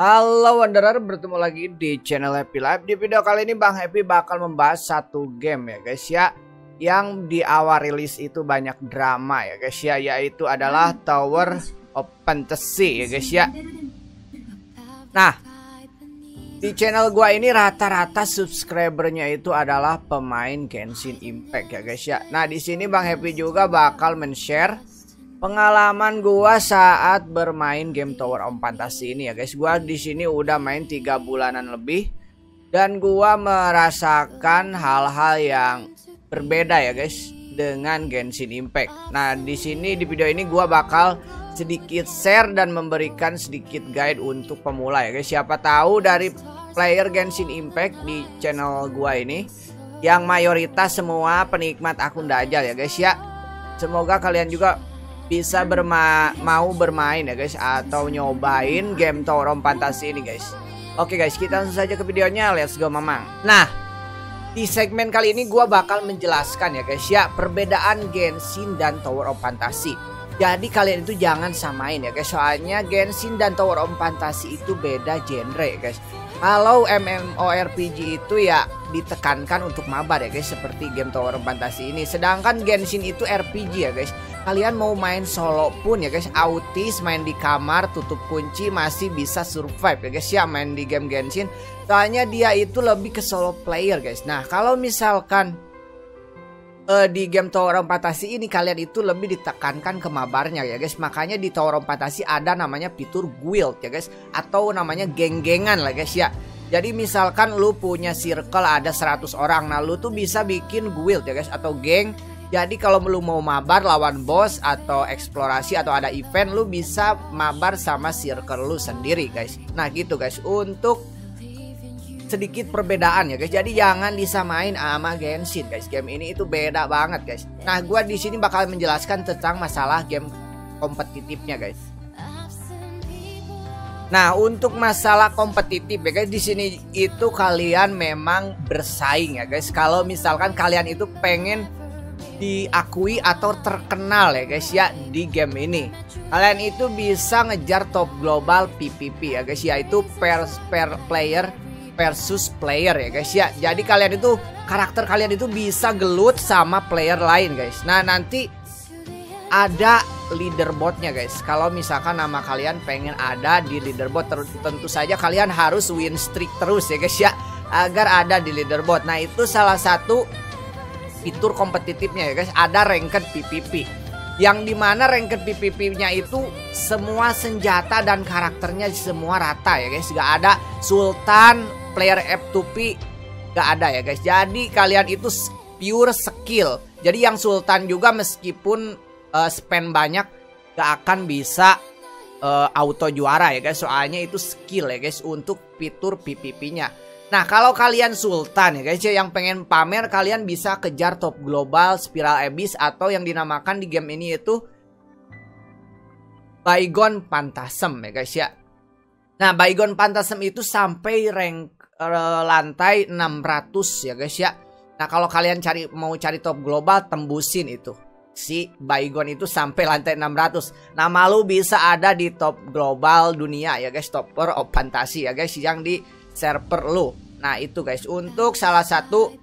Halo Wanderer, bertemu lagi di channel Happy Life. Di video kali ini Bang Happy bakal membahas satu game ya guys ya, yang di awal rilis itu banyak drama ya guys ya, yaitu adalah Tower of Fantasy ya guys ya. Nah, di channel gua ini rata-rata subscribernya itu adalah pemain Genshin Impact ya guys ya. Nah, di sini Bang Happy juga bakal men-share pengalaman gua saat bermain game Tower of Fantasy ini ya guys. Gua di sini udah main 3 bulanan lebih dan gua merasakan hal-hal yang berbeda ya guys dengan Genshin Impact. Nah, di sini di video ini gua bakal sedikit share dan memberikan sedikit guide untuk pemula ya guys. Siapa tahu dari player Genshin Impact di channel gua ini yang mayoritas semua penikmat akun Dajjal ya guys ya. Semoga kalian juga bisa mau bermain ya guys, atau nyobain game Tower of Fantasy ini guys. Oke guys, kita langsung saja ke videonya, let's go mamang. Nah, di segmen kali ini gua bakal menjelaskan ya guys ya, perbedaan Genshin dan Tower of Fantasy. Jadi kalian itu jangan samain ya guys, soalnya Genshin dan Tower of Fantasy itu beda genre ya guys. Kalau MMORPG itu ya ditekankan untuk mabar ya guys, seperti game Tower of Fantasy ini. Sedangkan Genshin itu RPG ya guys. Kalian mau main solo pun ya guys, autis, main di kamar, tutup kunci, masih bisa survive ya guys ya, main di game Genshin. Soalnya dia itu lebih ke solo player guys. Nah, kalau misalkan di game Tower of Fantasy ini kalian itu lebih ditekankan ke mabarnya ya guys. Makanya di Tower of Fantasy ada namanya fitur guild ya guys, atau namanya geng-gengan lah guys ya. Jadi misalkan lu punya circle ada 100 orang, nah lu tuh bisa bikin guild ya guys, atau geng. Jadi kalau lu mau mabar lawan boss atau eksplorasi atau ada event, lu bisa mabar sama circle lu sendiri guys. Nah gitu guys, untuk sedikit perbedaan ya guys. Jadi jangan disamain sama Genshin guys. Game ini itu beda banget guys. Nah, gua di sini bakal menjelaskan tentang masalah game kompetitifnya guys. Nah, untuk masalah kompetitif ya guys, di sini itu kalian memang bersaing ya guys. Kalau misalkan kalian itu pengen diakui atau terkenal ya guys ya di game ini, kalian itu bisa ngejar top global PvP ya guys, yaitu player versus player ya guys ya. Jadi kalian itu, karakter kalian itu bisa gelut sama player lain guys. Nah, nanti ada leaderboardnya guys. Kalau misalkan nama kalian pengen ada di leaderboard, tentu saja kalian harus win streak terus ya guys ya, agar ada di leaderboard. Nah, itu salah satu fitur kompetitifnya ya guys. Ada ranked PvP, yang dimana ranked PvP-nya itu semua senjata dan karakternya semua rata ya guys. Gak ada sultan, player F2P, gak ada ya guys. Jadi kalian itu pure skill. Jadi yang sultan juga meskipun spend banyak gak akan bisa auto juara ya guys, soalnya itu skill ya guys untuk fitur PvP-nya. Nah, kalau kalian sultan ya guys ya, yang pengen pamer, kalian bisa kejar top global, spiral abyss, atau yang dinamakan di game ini itu Bygone Phantasm ya guys ya. Nah, Bygone Phantasm itu sampai rank lantai 600 ya guys ya. Nah, kalau kalian mau cari top global, tembusin itu si Bygone itu sampai lantai 600. Nama lu bisa ada di top global dunia ya guys, Tower of Fantasy ya guys, yang di server lu. Nah, itu guys untuk salah satu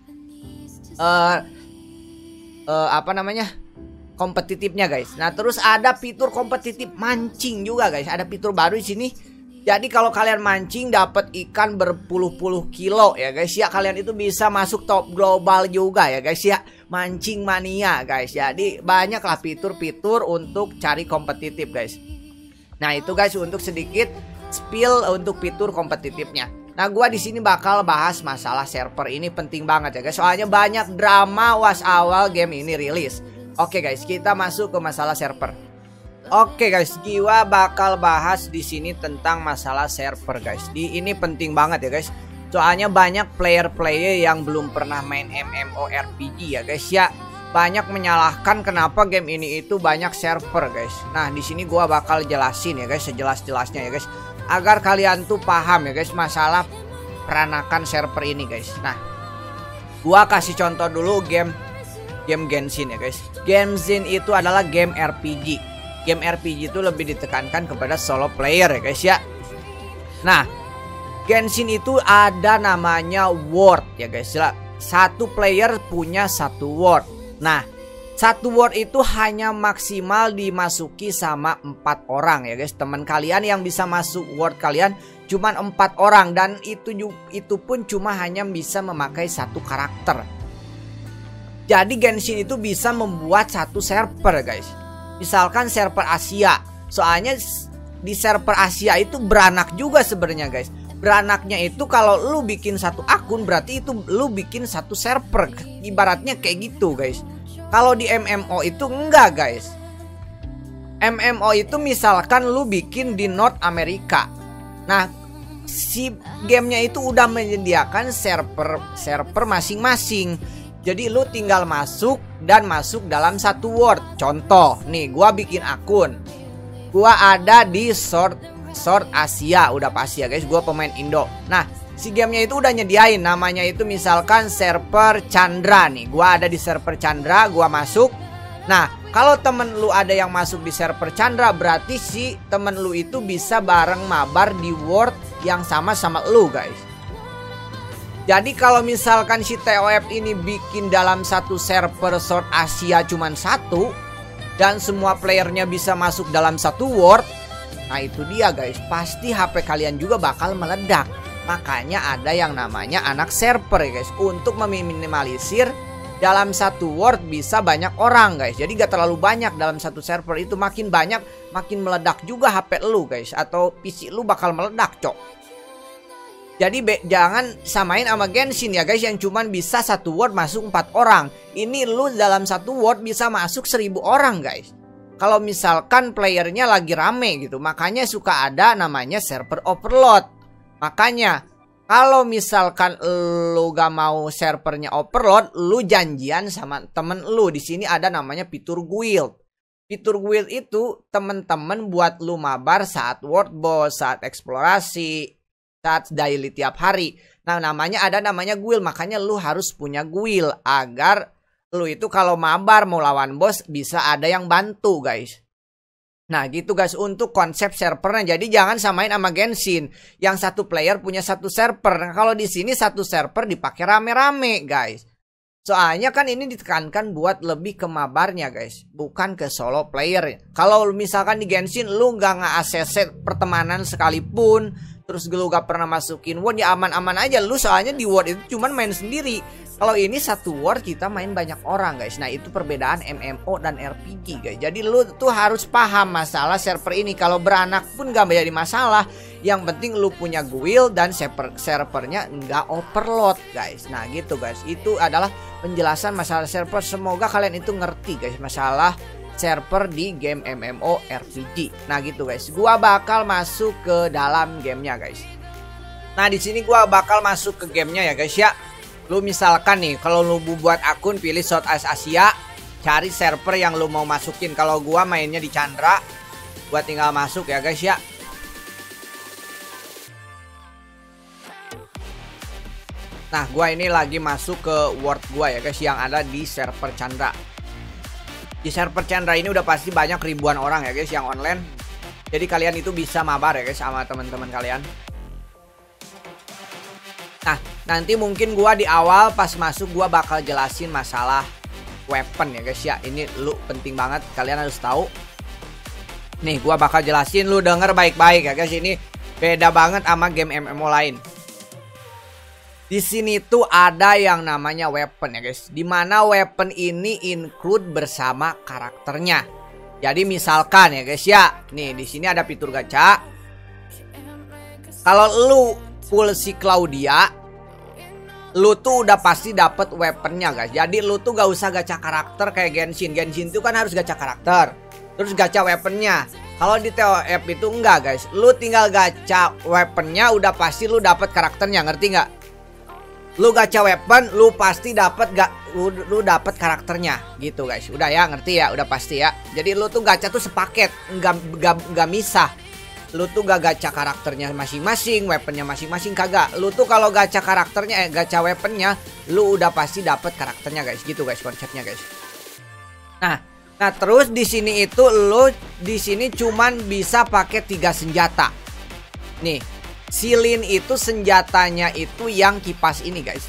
apa namanya, kompetitifnya guys. Nah, terus ada fitur kompetitif mancing juga guys. Ada fitur baru di sini. Jadi kalau kalian mancing dapat ikan berpuluh-puluh kilo ya guys ya, kalian itu bisa masuk top global juga ya guys ya. Mancing mania guys. Jadi banyaklah fitur-fitur untuk cari kompetitif guys. Nah, itu guys untuk sedikit spill untuk fitur kompetitifnya. Nah, gua di sini bakal bahas masalah server ini, penting banget ya guys. Soalnya banyak drama was awal game ini rilis. Oke guys, kita masuk ke masalah server. Oke guys, gua bakal bahas di sini tentang masalah server guys. Ini penting banget ya guys. Soalnya banyak player-player yang belum pernah main MMORPG ya guys ya, banyak menyalahkan kenapa game ini itu banyak server guys. Nah, di sini gua bakal jelasin ya guys, sejelas-jelasnya ya guys, agar kalian tuh paham ya guys masalah peranakan server ini guys. Nah, gua kasih contoh dulu game Genshin ya guys. Genshin itu adalah game RPG. Game RPG itu lebih ditekankan kepada solo player ya guys ya. Nah, Genshin itu ada namanya world ya guys. Satu player punya satu world. Nah, satu world itu hanya maksimal dimasuki sama 4 orang ya guys. Teman kalian yang bisa masuk world kalian cuma 4 orang. Dan itu pun cuma hanya bisa memakai satu karakter. Jadi Genshin itu bisa membuat satu server guys. Misalkan server Asia. Soalnya di server Asia itu beranak juga sebenarnya guys. Beranaknya itu kalau lu bikin satu akun berarti itu lu bikin satu server. Ibaratnya kayak gitu guys. Kalau di MMO itu enggak guys. MMO itu misalkan lu bikin di North America. Nah, si gamenya itu udah menyediakan server masing-masing. Jadi lu tinggal masuk dan masuk dalam satu world. Contoh, nih gua bikin akun. Gua ada di Sword Asia, udah pasti ya guys, gue pemain Indo. Nah, si gamenya itu udah nyediain namanya itu misalkan server Chandra nih. Gue ada di server Chandra, gue masuk. Nah, kalau temen lu ada yang masuk di server Chandra, berarti si temen lu itu bisa bareng mabar di world yang sama lu guys. Jadi kalau misalkan si TOF ini bikin dalam satu server Sword Asia cuman satu dan semua playernya bisa masuk dalam satu world, nah itu dia guys, pasti HP kalian juga bakal meledak. Makanya ada yang namanya anak server ya guys, untuk meminimalisir dalam satu world bisa banyak orang guys. Jadi gak terlalu banyak dalam satu server itu, makin banyak makin meledak juga HP lu guys, atau PC lu bakal meledak cok. Jadi jangan samain sama Genshin ya guys, yang cuman bisa satu world masuk 4 orang. Ini lu dalam satu world bisa masuk 1000 orang guys. Kalau misalkan playernya lagi rame gitu, makanya suka ada namanya server overload. Makanya kalau misalkan lu gak mau servernya overload, lu janjian sama temen lu. Di sini ada namanya fitur guild. Fitur guild itu temen-temen buat lu mabar saat world boss, saat eksplorasi, saat daily tiap hari. Nah, ada namanya guild, makanya lu harus punya guild agar lu itu kalau mabar mau lawan bos bisa ada yang bantu guys. Nah gitu guys untuk konsep servernya. Jadi jangan samain sama Genshin yang satu player punya satu server. Nah kalau di sini satu server dipakai rame-rame guys. Soalnya kan ini ditekankan buat lebih ke mabarnya guys, bukan ke solo player. Kalau misalkan di Genshin lu nggak nge-ACC pertemanan sekalipun, terus lu gak pernah masukin world, ya aman-aman aja lu, soalnya di world itu cuman main sendiri. Kalau ini satu world kita main banyak orang guys. Nah itu perbedaan MMO dan RPG guys. Jadi lu tuh harus paham masalah server ini. Kalau beranak pun gak menjadi masalah. Yang penting lu punya guild dan servernya nggak overload guys. Nah gitu guys, itu adalah penjelasan masalah server. Semoga kalian itu ngerti guys masalah server di game MMORPG. Nah gitu guys, gua bakal masuk ke dalam gamenya guys. Nah di sini gua bakal masuk ke gamenya ya guys ya. Lu misalkan nih, kalau lu buat akun pilih Sword Asia, cari server yang lu mau masukin. Kalau gua mainnya di Chandra, gua tinggal masuk ya guys ya. Nah gua ini lagi masuk ke world gua ya guys, yang ada di server Chandra. Di server Chandra ini udah pasti banyak ribuan orang ya guys yang online. Jadi kalian itu bisa mabar ya guys sama teman-teman kalian. Nah nanti mungkin gua di awal pas masuk gua bakal jelasin masalah weapon ya guys ya. Ini lu penting banget, kalian harus tahu. Nih gua bakal jelasin, lu denger baik-baik ya guys. Ini beda banget sama game MMO lain. Di sini tuh ada yang namanya weapon ya guys. Dimana weapon ini include bersama karakternya. Jadi misalkan ya guys ya, nih di sini ada fitur gacha. Kalau lu full si Claudia, lu tuh udah pasti dapet weaponnya guys. Jadi lu tuh gak usah gacha karakter kayak Genshin. Genshin tuh kan harus gacha karakter, terus gacha weaponnya. Kalau di TOF itu enggak guys. Lu tinggal gacha weaponnya, udah pasti lu dapet karakternya, ngerti nggak? Lu gacha weapon, lu pasti dapet lu dapet karakternya gitu guys. Udah ya, ngerti ya, udah pasti ya. Jadi lu tuh gacha tuh sepaket, nggak misah. Lu tuh gak gacha karakternya masing-masing, weaponnya masing-masing, kagak. Lu tuh kalau gacha karakternya, gacha weaponnya, lu udah pasti dapet karakternya guys. Gitu guys konsepnya guys. Nah terus di sini itu lu di sini cuman bisa pakai 3 senjata. Nih, Silin itu senjatanya itu yang kipas ini guys.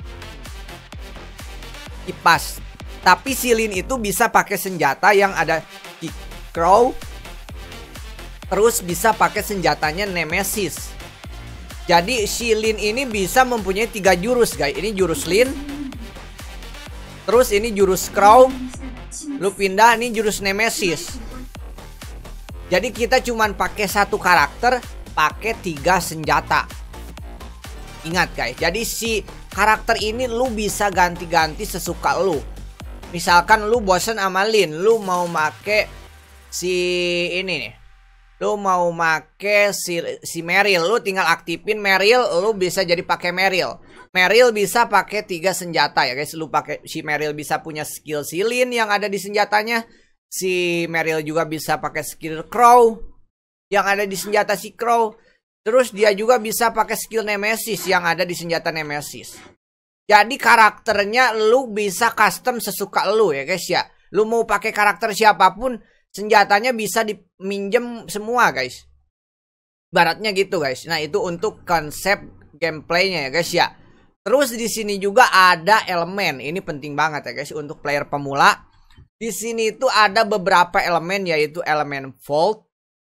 Kipas. Tapi Silin itu bisa pakai senjata yang ada Crow. Terus bisa pakai senjatanya Nemesis. Jadi Silin ini bisa mempunyai 3 jurus guys. Ini jurus Lin. Terus ini jurus Crow. Lu pindah ini jurus Nemesis. Jadi kita cuman pakai satu karakter, pakai 3 senjata. Ingat guys, jadi si karakter ini lu bisa ganti-ganti sesuka lu. Misalkan lu bosen sama Lin, lu mau make si ini nih. Lu mau make si Meryl, lu tinggal aktifin Meryl, lu bisa jadi pakai Meryl. Meryl bisa pakai 3 senjata ya guys. Lu pakai si Meryl bisa punya skill Silin yang ada di senjatanya. Si Meryl juga bisa pakai skill Crow yang ada di senjata si Crow. Terus dia juga bisa pakai skill Nemesis yang ada di senjata Nemesis. Jadi karakternya lu bisa custom sesuka lu ya guys ya. Lu mau pakai karakter siapapun, senjatanya bisa diminjem semua guys. Baratnya gitu guys. Nah, itu untuk konsep gameplaynya ya guys ya. Terus di sini juga ada elemen. Ini penting banget ya guys untuk player pemula. Di sini itu ada beberapa elemen, yaitu elemen Volt.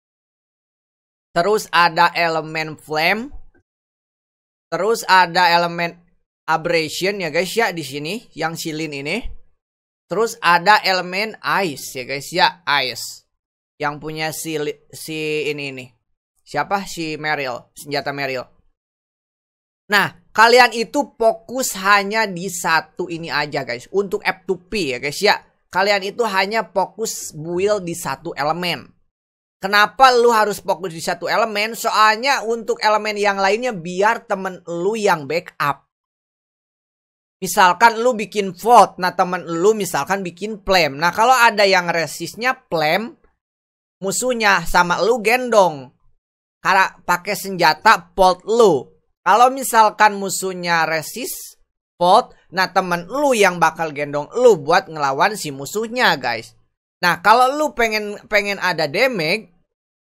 Terus ada elemen Flame. Terus ada elemen Abrasion ya guys ya di sini yang Silin ini. Terus ada elemen Ice ya guys ya, Ice. Yang punya si ini. Siapa? Si Meryl, senjata Meryl. Nah, kalian itu fokus hanya di satu ini aja guys. Untuk F2P ya guys ya. Kalian itu hanya fokus build di satu elemen. Kenapa lu harus fokus di satu elemen? Soalnya untuk elemen yang lainnya biar temen lu yang backup. Misalkan lu bikin Volt, nah temen lu misalkan bikin Flame. Nah kalau ada yang resistnya Flame, musuhnya sama lu gendong. Karena pakai senjata Volt lu. Kalau misalkan musuhnya resist Volt, nah temen lu yang bakal gendong lu buat ngelawan si musuhnya guys. Nah kalau lu pengen ada damage,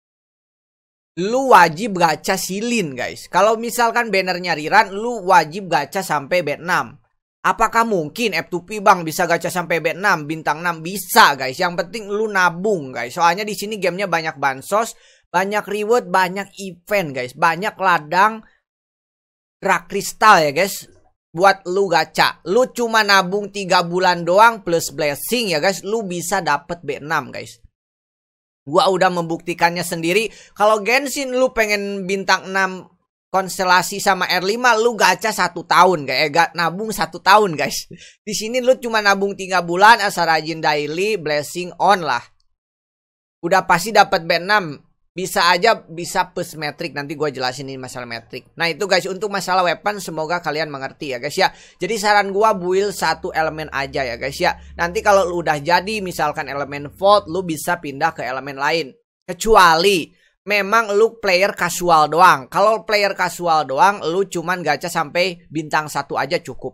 lu wajib gacha Silin guys. Kalau misalkan bannernya Riran, lu wajib gacha sampai bed 6. Apakah mungkin F2P bang bisa gacha sampai bed 6, bintang 6? Bisa guys. Yang penting lu nabung guys. Soalnya di sini gamenya banyak bansos, banyak reward, banyak event guys, banyak ladang rak kristal ya guys. Buat lu gacha, lu cuma nabung 3 bulan doang plus blessing ya guys, lu bisa dapet B6 guys. Gua udah membuktikannya sendiri. Kalau Genshin lu pengen bintang 6 konstelasi sama R5, lu gacha 1 tahun guys, nabung 1 tahun guys. Di sini lu cuma nabung 3 bulan, asal rajin daily, blessing on lah. Udah pasti dapat B6. Bisa aja bisa plus metrik. Nanti gue jelasin ini masalah metrik. Nah itu guys untuk masalah weapon. Semoga kalian mengerti ya guys ya. Jadi saran gue build satu elemen aja ya guys ya. Nanti kalau lu udah jadi misalkan elemen Volt, lu bisa pindah ke elemen lain. Kecuali memang lu player casual doang. Kalau player casual doang, lu cuman gacha sampai bintang 1 aja cukup.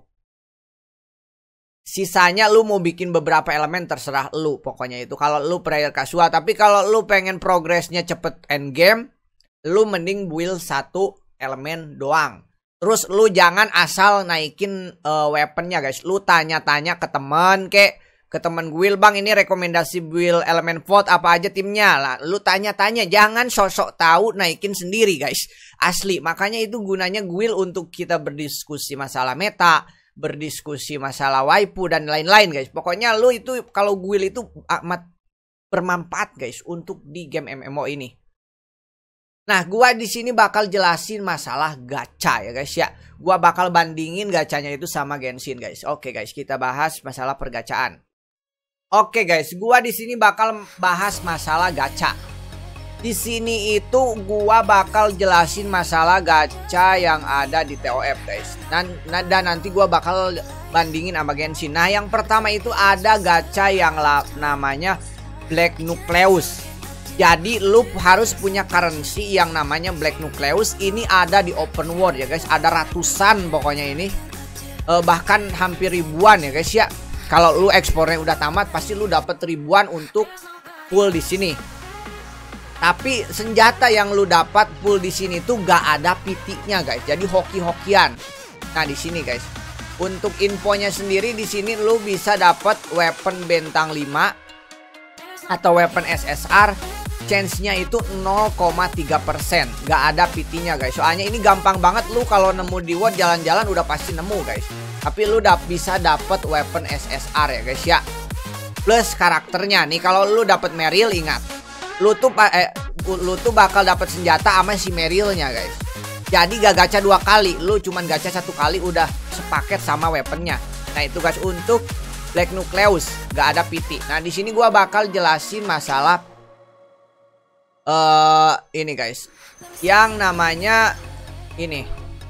Sisanya lu mau bikin beberapa elemen terserah lu pokoknya itu. Kalau lu player casual. Tapi kalau lu pengen progresnya cepet endgame, lu mending build 1 elemen doang. Terus lu jangan asal naikin weaponnya guys. Lu tanya-tanya ke temen kek. Ke temen guild, bang ini rekomendasi build elemen Volt apa aja timnya lah. Lu tanya-tanya, jangan sosok tahu naikin sendiri guys. Asli, makanya itu gunanya guild untuk kita berdiskusi masalah meta, berdiskusi masalah waifu dan lain-lain guys. Pokoknya lu itu kalau guild itu amat bermanfaat guys untuk di game MMO ini. Nah, gua di sini bakal jelasin masalah gacha ya guys ya. Gua bakal bandingin gacanya itu sama Genshin guys. Oke guys, kita bahas masalah pergacaan. Oke guys, gua di sini bakal bahas masalah gacha. Di sini itu gua bakal jelasin masalah gacha yang ada di TOF guys. Dan nanti gua bakal bandingin sama Genshin. Nah, yang pertama itu ada gacha yang namanya Black Nucleus. Jadi lu harus punya currency yang namanya Black Nucleus. Ini ada di open world ya guys. Ada ratusan pokoknya ini. Bahkan hampir ribuan ya guys ya. Kalau lu ekspornya udah tamat, pasti lu dapat ribuan untuk full di sini. Tapi senjata yang lu dapat full di sini tuh gak ada PT-nya guys. Jadi hoki-hokian. Nah di sini guys, untuk infonya sendiri di sini lu bisa dapat weapon bintang 5 atau weapon SSR. Chance-nya itu 0,3%. Gak ada PT-nya guys. Soalnya ini gampang banget, lu kalau nemu di WoD jalan-jalan udah pasti nemu guys. Tapi lu bisa dapat weapon SSR ya guys ya. Plus karakternya nih, kalau lu dapat Meryl, ingat lu tuh bakal dapat senjata sama si Merylnya guys. Jadi gak gacha 2 kali, lu cuman gacha 1 kali udah sepaket sama weaponnya. Nah itu guys untuk Black Nucleus, gak ada PT. Nah di sini gua bakal jelasin masalah ini guys, yang namanya ini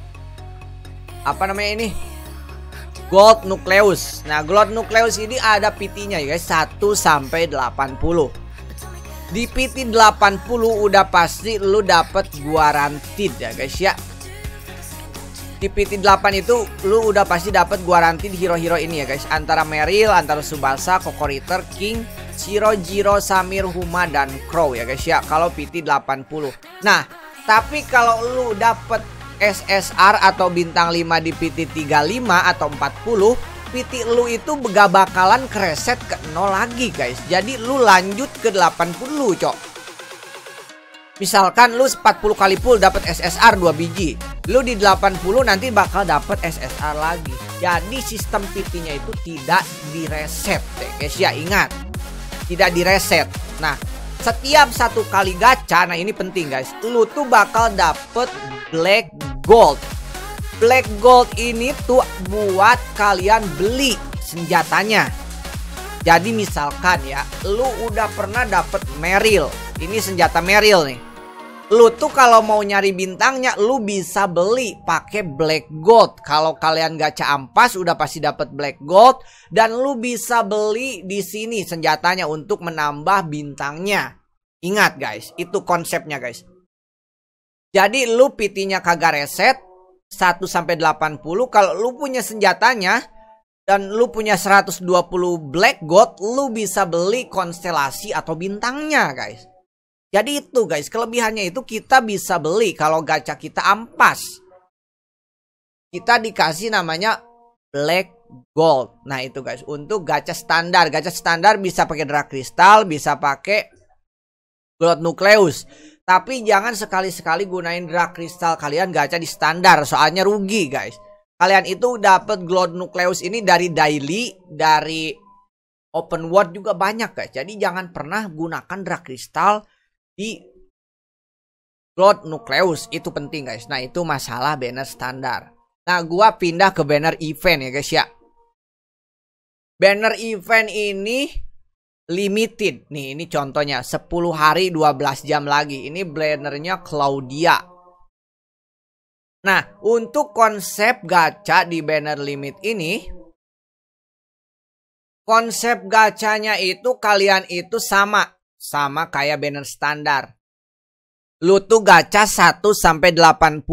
apa namanya ini, Gold Nucleus. Nah Gold Nucleus ini ada PT-nya ya guys, 1 sampai 80. Di PT 80 udah pasti lu dapet guaranteed ya guys ya. Di PT 8 itu lu udah pasti dapet guaranteed hero-hero ini ya guys. Antara Meryl, antara Tsubasa, Kokoritter, King, Shirojiro, Samir, Huma, dan Crow ya guys ya. Kalau PT 80. Nah tapi kalau lu dapet SSR atau bintang 5 di PT 35 atau 40, PT lu itu gak bakalan kereset ke 0 lagi guys. Jadi lu lanjut ke 80 cok. Misalkan lu 40 kali full dapat SSR 2 biji, lu di 80 nanti bakal dapat SSR lagi. Jadi sistem PT-nya itu tidak direset deh guys ya, ingat. Tidak direset. Nah setiap 1 kali gacha, nah ini penting guys, lu tuh bakal dapet Black Gold. Black Gold ini tuh buat kalian beli senjatanya. Jadi misalkan ya, lu udah pernah dapet Meryl. Ini senjata Meryl nih. Lu tuh kalau mau nyari bintangnya, lu bisa beli pakai Black Gold. Kalau kalian gacha ampas udah pasti dapet Black Gold, dan lu bisa beli di sini senjatanya untuk menambah bintangnya. Ingat guys, itu konsepnya guys. Jadi lu PT-nya kagak reset 1 sampai 80. Kalau lu punya senjatanya dan lu punya 120 Black Gold, lu bisa beli konstelasi atau bintangnya guys. Jadi itu guys, kelebihannya itu kita bisa beli kalau gacha kita ampas. Kita dikasih namanya Black Gold. Nah itu guys untuk gacha standar. Gacha standar bisa pakai Dark Crystal, bisa pakai Gold Nucleus. Tapi jangan sekali-sekali gunain Dark Crystal kalian gacha di standar, soalnya rugi guys. Kalian itu dapat Gold Nucleus ini dari daily, dari open world juga banyak guys. Jadi jangan pernah gunakan Dark Crystal di Gold Nucleus, itu penting guys. Nah itu masalah banner standar. Nah gua pindah ke banner event ya guys ya. Banner event ini limited. Nih ini contohnya 10 hari 12 jam lagi. Ini bannernya Claudia. Nah untuk konsep gacha di banner limit ini, konsep gachanya itu kalian itu sama kayak banner standar. Lu tuh gacha 1 sampai 80.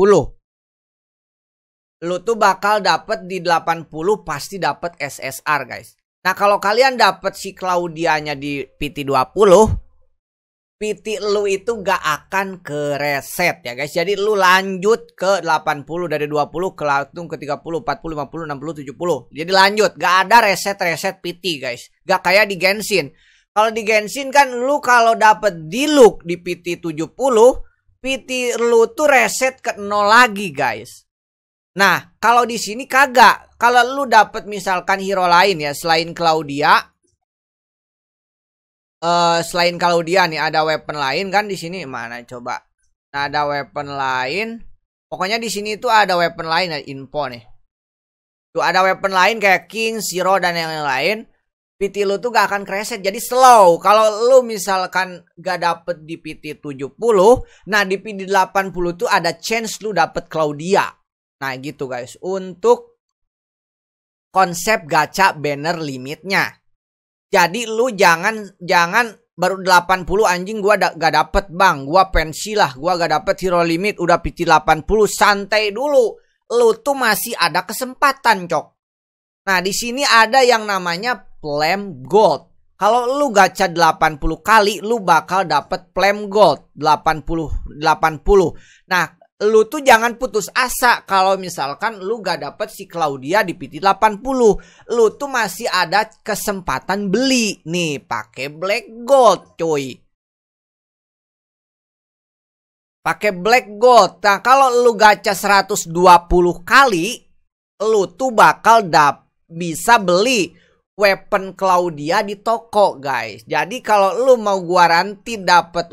Lu tuh bakal dapet di 80 pasti dapet SSR guys. Nah kalau kalian dapet si Claudianya di PT 20, PT lu itu gak akan ke reset ya guys. Jadi lu lanjut ke 80, dari 20 ke langsung ke 30, 40, 50, 60, 70. Jadi lanjut, gak ada reset PT guys. Gak kayak di Genshin. Kalau di Genshin kan lu kalau dapet Diluc di PT 70, PT lu tuh reset ke 0 lagi guys. Nah, kalau di sini kagak. Kalau lu dapet misalkan hero lain ya selain Claudia, nih ada weapon lain kan di sini, mana coba? Nah, ada weapon lain. Pokoknya di sini tuh ada weapon lain ya, info nih. Tuh ada weapon lain kayak King, Shiro dan yang lain. PT lu tuh gak akan reset, jadi slow. Kalau lu misalkan gak dapet di PT 70, nah di PT 80 tuh ada chance lu dapet Claudia. Nah gitu guys, untuk konsep gacha banner limitnya. Jadi lu jangan baru 80 anjing gua gak dapet bang, gua pensi lah, gua gak dapet hero limit udah PT 80, santai dulu. Lu tuh masih ada kesempatan cok. Nah di sini ada yang namanya Flame Gold. Kalau lu gacha 80 kali, lu bakal dapet Flame Gold 80. Nah, lu tuh jangan putus asa kalau misalkan lu gak dapet si Claudia di PT 80. Lu tuh masih ada kesempatan beli. Nih, pakai Black Gold, cuy. Pakai Black Gold. Nah, kalau lu gacha 120 kali, lu tuh bakal bisa beli weapon Claudia di toko, guys. Jadi kalau lu mau garanti dapat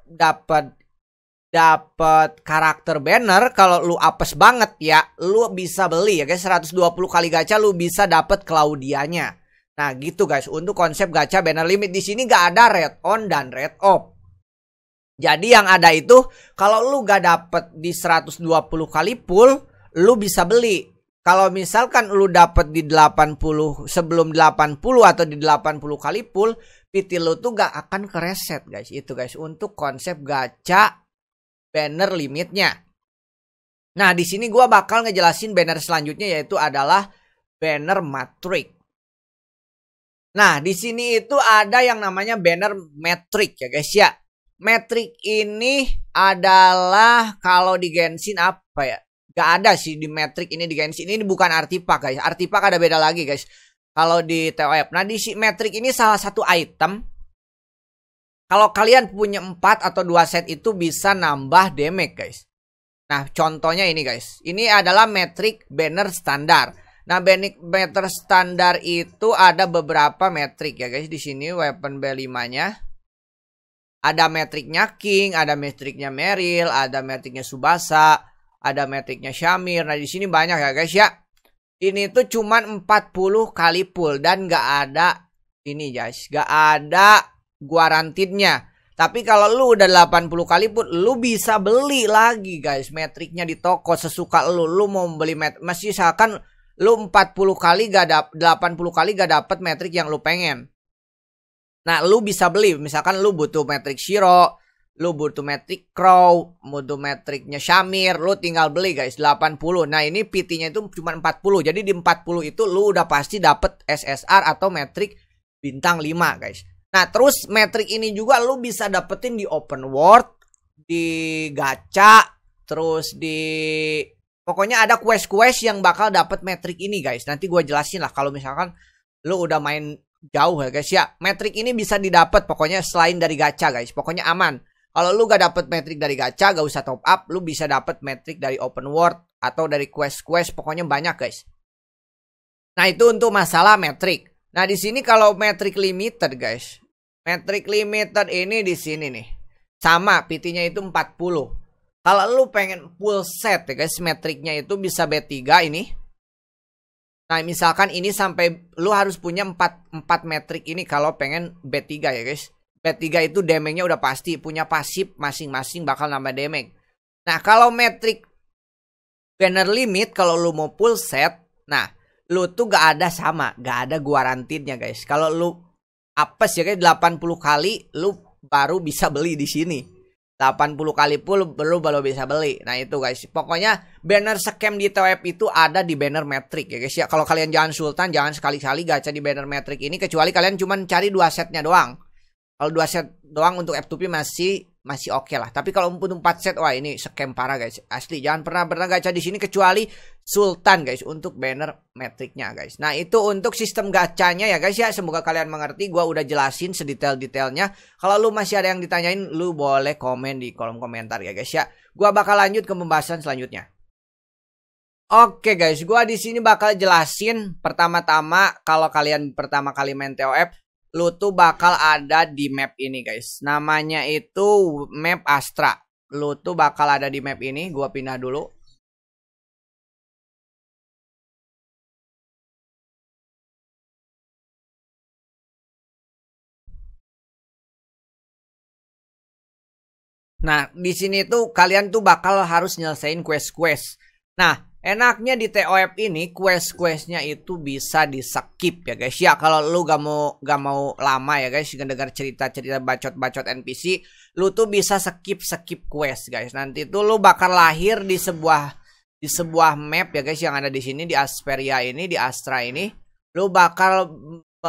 karakter banner, kalau lu apes banget ya, lu bisa beli ya guys. 120 kali gacha lu bisa dapat Claudianya. Nah, gitu guys untuk konsep gacha banner limit. Di sini gak ada red on dan red off. Jadi yang ada itu kalau lu gak dapet di 120 kali pull, lu bisa beli. Kalau misalkan lu dapet di 80 sebelum 80 atau di 80 kali pull, PT lu tuh gak akan kereset guys. Itu guys untuk konsep gacha banner limitnya. Nah, di sini gua bakal ngejelasin banner selanjutnya yaitu adalah banner Matrix. Nah, di sini itu ada yang namanya banner Matrix ya guys ya. Matrix ini adalah kalau di Genshin apa ya? Gak ada sih di Matrix ini di Genshin. Ini bukan artifact guys. Artifact ada beda lagi guys. Kalau di TOF. Nah di si Matrix ini salah satu item. Kalau kalian punya 4 atau 2 set itu bisa nambah damage guys. Nah contohnya ini guys. Ini adalah Matrix banner standar. Nah banner standar itu ada beberapa Matrix ya guys. Di sini weapon B5-nya. Ada Matrix-nya King. Ada Matrix-nya Meryl. Ada Matrix-nya Tsubasa. Ada Matrix-nya Shamir. Nah di sini banyak ya guys ya. Ini tuh cuman 40 kali pull dan gak ada ini guys, gak ada guaranteednya. Tapi kalau lu udah 80 kali pull, lu bisa beli lagi guys Matrix-nya di toko sesuka lu. Lu mau beli masih misalkan lu 40 kali gak 80 kali gak dapet Matrix yang lu pengen. Nah lu bisa beli, misalkan lu butuh Matrix Shiro, lu butuh Matrix Crow, butuh Matrix-nya Shamir, lu tinggal beli guys 80. Nah ini PT-nya itu cuma 40. Jadi di 40 itu lu udah pasti dapet SSR atau Matrix bintang 5 guys. Nah terus Matrix ini juga lu bisa dapetin di open world, di gacha, terus di pokoknya ada quest-quest yang bakal dapet Matrix ini guys. Nanti gue jelasin lah kalau misalkan lu udah main jauh ya guys ya. Matrix ini bisa didapat pokoknya selain dari gacha guys. Pokoknya aman. Kalau lu gak dapet Matrix dari gacha, gak usah top up, lu bisa dapet Matrix dari open world atau dari quest-quest, pokoknya banyak guys. Nah itu untuk masalah Matrix. Nah di sini kalau Matrix limited guys, Matrix limited ini di sini nih, sama PT-nya itu 40. Kalau lu pengen full set ya guys, Matrix-nya itu bisa B3 ini. Nah misalkan ini sampai lu harus punya 4 Matrix ini kalau pengen B3 ya guys. B3 itu damage-nya udah pasti, punya pasif masing-masing bakal nambah damage. Nah kalau Matrix banner limit kalau lu mau full set, nah lu tuh gak ada gak ada guaranteednya guys. Kalau lu apes ya guys 80 kali lu baru bisa beli di sini. 80 kali full lu baru bisa beli. Nah itu guys, pokoknya banner scam di TOF itu ada di banner Matrix ya guys ya. Kalau kalian jangan sultan, jangan sekali-kali gacha di banner Matrix ini kecuali kalian cuma cari 2 setnya doang. Kalau 2 set doang untuk F2P masih oke lah. Tapi kalau untuk 4 set, wah ini scam parah guys. Asli jangan pernah gacha di sini kecuali sultan guys untuk banner Matrix-nya guys. Nah itu untuk sistem gacanya ya guys ya. Semoga kalian mengerti. Gua udah jelasin sedetail-detailnya. Kalau lu masih ada yang ditanyain, lu boleh komen di kolom komentar ya guys ya. Gua bakal lanjut ke pembahasan selanjutnya. Oke guys, gua di sini bakal jelasin pertama-tama kalau kalian pertama kali main TOF, lu tuh bakal ada di map ini guys. Namanya itu map Astra. Lu tuh bakal ada di map ini. Gua pindah dulu. Nah, di sini tuh kalian tuh bakal harus nyelesain quest-quest. Nah, enaknya di TOF ini quest-questnya itu bisa di skip ya guys ya. Kalau lu gak mau lama ya guys ngedengar cerita-cerita bacot-bacot NPC, lu tuh bisa skip quest guys. Nanti tuh lu bakal lahir di sebuah map ya guys yang ada di sini di Asperia ini, di Astra ini. Lu bakal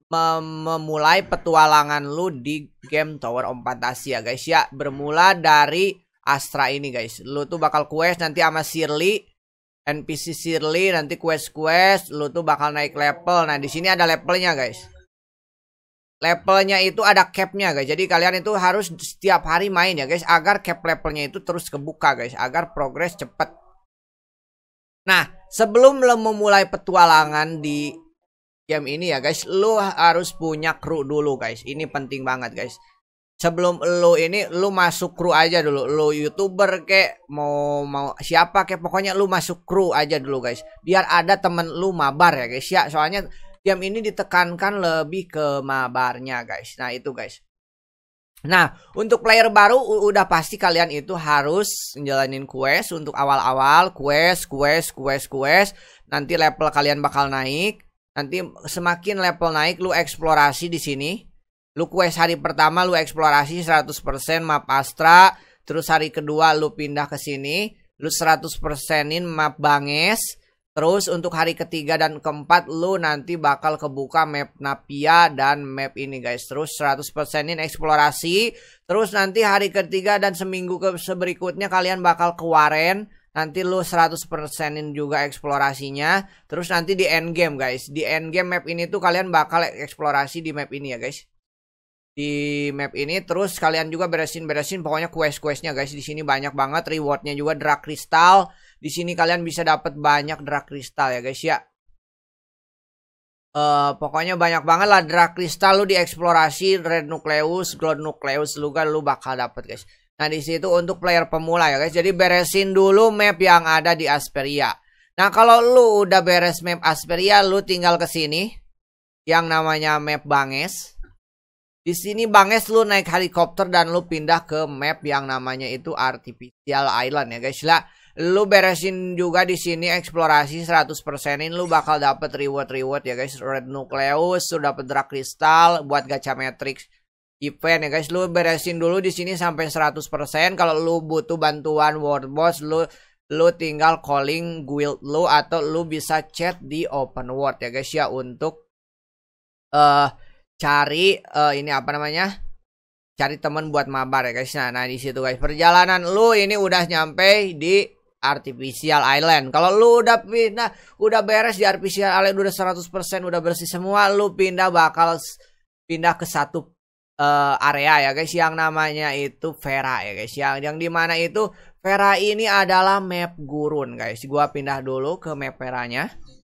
memulai petualangan lu di game Tower of Fantasy ya guys ya. Bermula dari Astra ini guys. Lu tuh bakal quest nanti sama Shirley, NPC Shirley, nanti quest lu tuh bakal naik level. Nah, di sini ada levelnya guys. Levelnya itu ada capnya guys. Jadi kalian itu harus setiap hari main ya guys, agar cap levelnya itu terus kebuka guys, agar progres cepet. Nah, sebelum lo memulai petualangan di game ini ya guys, lo harus punya kru dulu guys. Ini penting banget guys. Sebelum lo masuk kru aja dulu. Lo YouTuber kek, mau siapa kek, pokoknya lo masuk kru aja dulu guys. Biar ada temen lo mabar ya guys ya. Soalnya game ini ditekankan lebih ke mabarnya guys. Nah, itu guys. Nah, untuk player baru udah pasti kalian itu harus menjalanin quest untuk awal-awal, quest. Nanti level kalian bakal naik. Nanti semakin level naik lu eksplorasi di sini. Lu quest hari pertama lu eksplorasi 100% map Astra, terus hari kedua lu pindah ke sini, lu 100%-in map Banges. Terus untuk hari ketiga dan keempat lu nanti bakal kebuka map Napia dan map ini guys. Terus 100%-in eksplorasi. Terus nanti hari ketiga dan seminggu berikutnya kalian bakal ke Waren. Nanti lu 100%-in juga eksplorasinya. Terus nanti di endgame guys. Di endgame map ini tuh kalian bakal eksplorasi di map ini ya guys. Di map ini terus kalian juga beresin pokoknya quest-questnya guys. Di sini banyak banget rewardnya juga, drag kristal. Di sini kalian bisa dapat banyak drag kristal ya guys ya. Pokoknya banyak banget lah drag kristal, lu dieksplorasi red nucleus, gold nucleus lu bakal dapat guys. Nah, di situ untuk player pemula ya guys. Jadi beresin dulu map yang ada di Asperia. Nah, kalau lu udah beres map Asperia, lu tinggal ke sini yang namanya map Banges. Di sini Banges lu naik helikopter dan lu pindah ke map yang namanya itu Artificial Island ya guys lah. Lu beresin juga di sini eksplorasi 100%-in, lu bakal dapat reward ya guys. Red nucleus, lu dapat drag kristal buat gacha matrix event ya guys. Lu beresin dulu di sini sampai 100%. Kalau lu butuh bantuan world boss, lu tinggal calling guild lu atau lu bisa chat di open world ya guys ya untuk cari ini apa namanya? Cari teman buat mabar ya guys. Nah, di situ guys. Perjalanan lu ini udah nyampe di Artificial Island. Kalau lu udah beres di Artificial Island, udah 100%, udah bersih semua, lu bakal pindah ke satu area ya guys yang namanya itu Vera ya guys. Yang dimana itu Vera ini adalah map gurun guys. Gua pindah dulu ke map Veranya.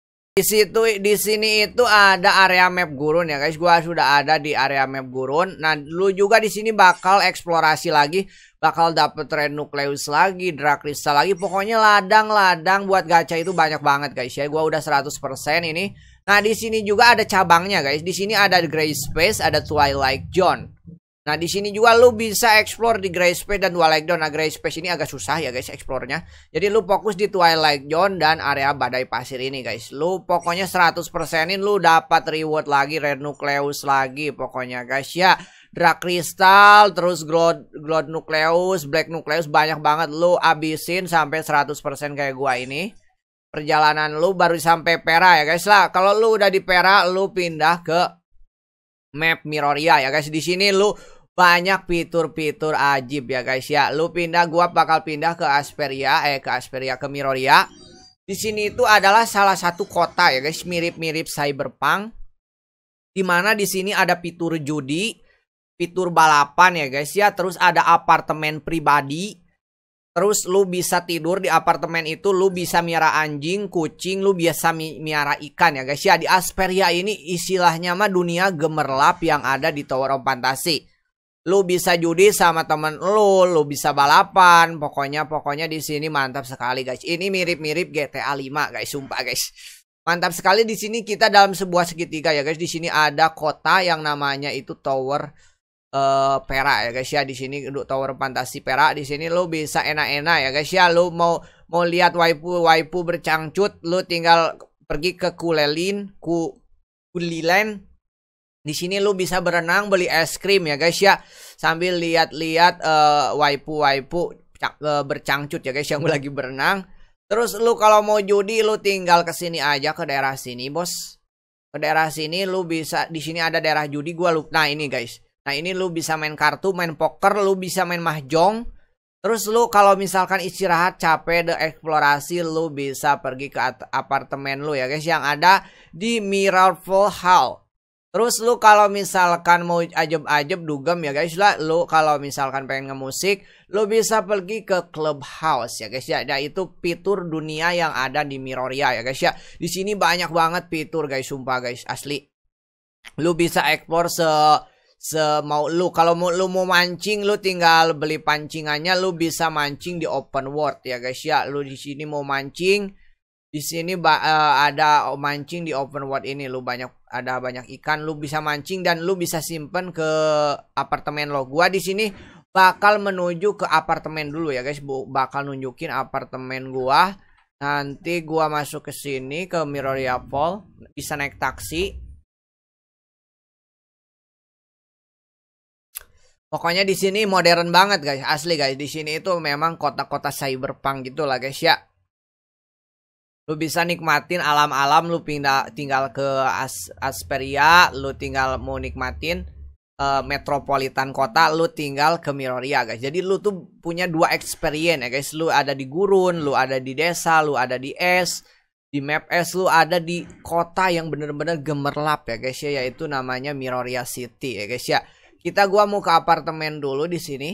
Di sini itu ada area map gurun ya guys. Gua sudah ada di area map gurun. Nah, lu juga di sini bakal eksplorasi lagi, bakal dapet red nucleus lagi, drag crystal lagi. Pokoknya ladang-ladang buat gacha itu banyak banget guys ya. Gua udah 100% ini. Nah, di sini juga ada cabangnya guys. Di sini ada Gray Space, ada Twilight Zone. Nah, di sini juga lu bisa explore di Gray Space dan Twilight Zone. Nah, Gray Space ini agak susah ya guys explore-nya. Jadi lu fokus di Twilight Zone dan area badai pasir ini guys. Lu pokoknya 100%-in lu dapat reward lagi, red nucleus lagi pokoknya guys ya. Drag crystal, terus gold nucleus, black nucleus, banyak banget. Lu abisin sampai 100% kayak gua ini. Perjalanan lu baru sampai Pera ya guys lah. Kalau lu udah di Pera, lu pindah ke map Miroria ya guys. Di sini lu banyak fitur-fitur ajib ya guys ya. Gua bakal pindah ke Asperia, ke Miroria. Di sini itu adalah salah satu kota ya guys, mirip-mirip Cyberpunk. Dimana di sini ada fitur judi, fitur balapan ya guys ya. Terus ada apartemen pribadi. Terus lu bisa tidur di apartemen itu, lu bisa miara anjing, kucing, lu bisa miara ikan ya guys ya. Di Asperia ini istilahnya mah dunia gemerlap yang ada di Tower of Fantasy. Lu bisa judi sama temen lu bisa balapan, pokoknya di sini mantap sekali guys. Ini mirip-mirip GTA 5 guys, sumpah guys. Mantap sekali. Di sini kita dalam sebuah segitiga ya guys. Di sini ada kota yang namanya itu Tower Pera ya guys ya. Di sini Tower Fantasi Pera. Di sini lu bisa enak-enak ya guys ya. Lu mau lihat waifu bercangcut, lu tinggal pergi ke Kulilen. Di sini lu bisa berenang, beli es krim ya guys ya, sambil lihat-lihat waifu bercangcut ya guys yang lagi berenang. Terus lu kalau mau judi, lu tinggal ke sini aja, ke daerah sini bos. Ke daerah sini lu bisa, di sini ada daerah judi gua lupa. Nah, ini guys. Nah, ini lu bisa main kartu, main poker, lu bisa main mahjong. Terus lu kalau misalkan istirahat capek de eksplorasi, lu bisa pergi ke apartemen lu ya guys yang ada di Mirrorful Hall. Terus lu kalau misalkan mau ajeb-ajeb dugem ya guys lah, lu kalau misalkan pengen ngemusik, lu bisa pergi ke Clubhouse ya guys ya. Nah, itu fitur dunia yang ada di Mirroria ya guys ya. Di sini banyak banget fitur guys, sumpah guys, asli. Lu bisa explore mau lu. Kalau lu mau mancing, lu tinggal beli pancingannya, lu bisa mancing di open world ya guys ya. Lu di sini mau mancing, di sini ada mancing di open world ini, lu ada banyak ikan, lu bisa mancing dan lu bisa simpen ke apartemen lo. Gua di sini bakal menuju ke apartemen dulu ya guys, bakal nunjukin apartemen gua. Nanti gua masuk ke sini ke Mirroria Fall, bisa naik taksi. Pokoknya di sini modern banget guys, asli guys. Di sini itu memang kota-kota cyberpunk gitu lah guys ya. Lu bisa nikmatin alam-alam, lu tinggal ke Asperia, lu tinggal mau nikmatin metropolitan kota, lu tinggal ke Mirroria guys. Jadi lu tuh punya dua experience ya guys. Lu ada di gurun, lu ada di desa, lu ada di es, di map es, lu ada di kota yang bener-bener gemerlap ya guys ya, yaitu namanya Mirroria City ya guys ya. Gua mau ke apartemen dulu di sini.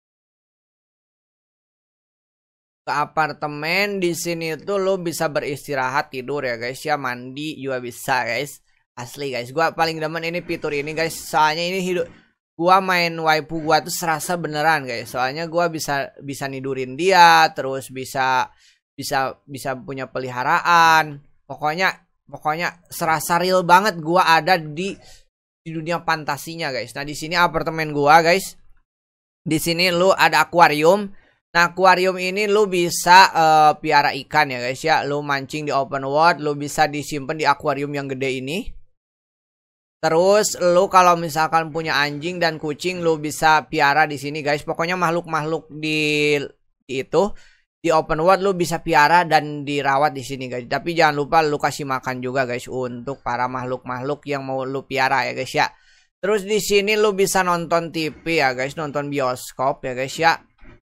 Ke apartemen di sini tuh lo bisa beristirahat, tidur ya guys ya, mandi juga bisa guys. Asli guys, gua paling demen ini fitur ini guys. Soalnya ini gua main waifu gua tuh serasa beneran guys. Soalnya gua bisa nidurin dia, terus bisa punya peliharaan. Pokoknya serasa real banget gua ada di dunia fantasinya guys. Nah, di sini apartemen gua guys. Di sini lu ada akuarium. Nah, akuarium ini lu bisa piara ikan ya guys ya. Lu mancing di open world, lu bisa disimpan di akuarium yang gede ini. Terus lu kalau misalkan punya anjing dan kucing, lu bisa piara di sini guys. Pokoknya makhluk-makhluk di itu di open world lu bisa piara dan dirawat di sini guys. Tapi jangan lupa lu kasih makan juga guys untuk para makhluk-makhluk yang mau lu piara ya guys ya. Terus di sini lu bisa nonton TV ya guys, nonton bioskop ya guys ya.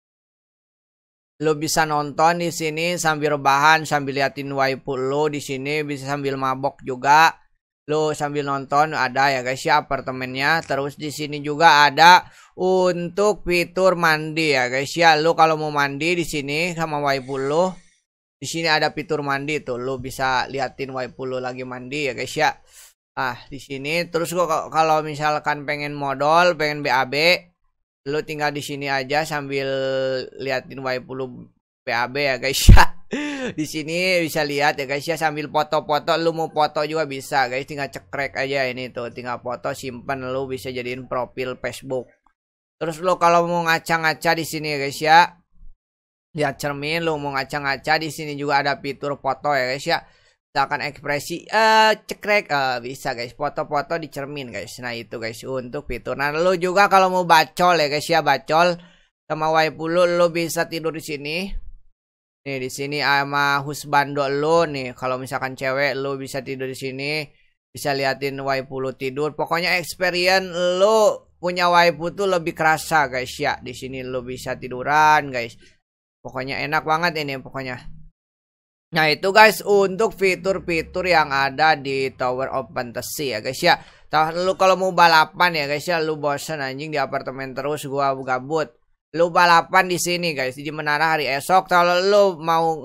Lu bisa nonton di sini sambil rebahan, sambil liatin waifu lu di sini, bisa sambil mabok juga. Lu sambil nonton ada ya guys ya apartemennya. Terus di sini juga ada untuk fitur mandi ya guys ya. Lu kalau mau mandi di sini sama waifu lu, di sini ada fitur mandi tuh. Lu bisa liatin waifu lu lagi mandi ya guys ya. Di sini terus gua kalau misalkan pengen modal, pengen BAB, lu tinggal di sini aja sambil liatin waifu lu BAB ya guys ya. Di sini bisa lihat ya guys ya sambil foto-foto. Lu mau foto juga bisa guys, tinggal cekrek aja ini tuh, tinggal foto simpen, lu bisa jadiin profil Facebook. Terus lu kalau mau ngaca-ngaca di sini ya guys ya, lihat cermin, lu mau ngaca-ngaca di sini juga ada fitur foto ya guys ya. Misalkan ekspresi cekrek bisa guys, foto-foto di cermin guys. Nah, itu guys untuk fitur. Nah, lu juga kalau mau bacol ya guys ya, bacol sama waifu lu bisa tidur di sini. Nih di sini sama husbando lo nih, kalau misalkan cewek lo bisa tidur di sini, bisa liatin waifu lo tidur. Pokoknya experience lo punya waifu tuh lebih kerasa guys ya. Di sini lo bisa tiduran guys. Pokoknya enak banget ini pokoknya. Nah, itu guys untuk fitur-fitur yang ada di Tower of Fantasy ya guys ya. Lu kalau mau balapan ya guys ya, lu bosan anjing di apartemen terus, gua gabut. Lu balapan di sini guys di menara hari esok. Kalau lu mau